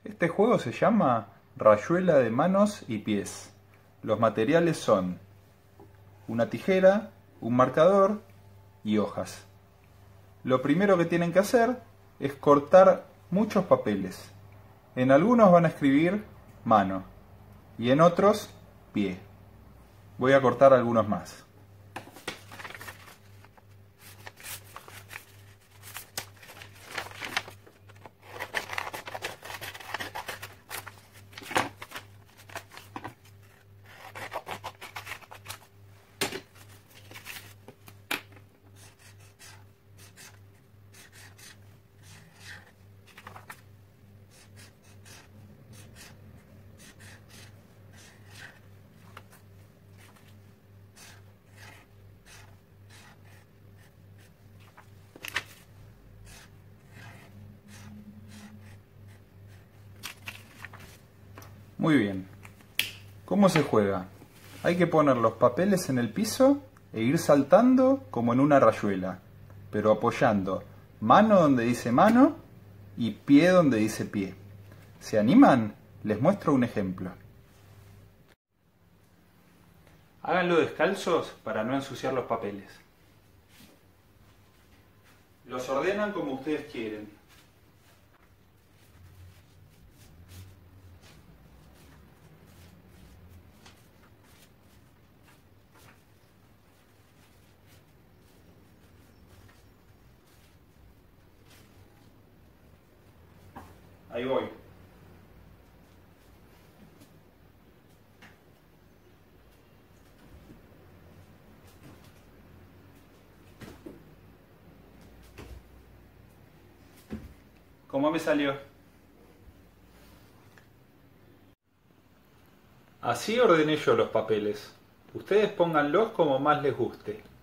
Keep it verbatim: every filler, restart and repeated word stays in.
Este juego se llama Rayuela de manos y pies. Los materiales son una tijera, un marcador y hojas. Lo primero que tienen que hacer es cortar muchos papeles. En algunos van a escribir mano y en otros pie. Voy a cortar algunos más. Muy bien. ¿Cómo se juega? Hay que poner los papeles en el piso e ir saltando como en una rayuela, pero apoyando mano donde dice mano y pie donde dice pie. ¿Se animan? Les muestro un ejemplo. Háganlo descalzos para no ensuciar los papeles. Los ordenan como ustedes quieren. Ahí voy. ¿Cómo me salió? Así ordené yo los papeles. Ustedes pónganlos como más les guste.